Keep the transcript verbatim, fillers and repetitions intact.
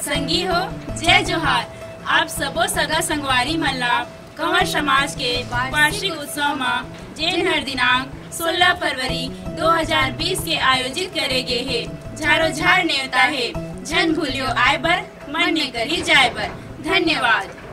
संगी हो जय जोहार। आप सबो सगा संगवारी मन ला कंवर समाज के वार्षिक उत्सव में जेन हर दिनांक सोलह फरवरी दो हजार बीस के आयोजित करे गे हे। झारो झार नेवता है, झन भूलियो आए बर, मन ने करी जाए बर। धन्यवाद।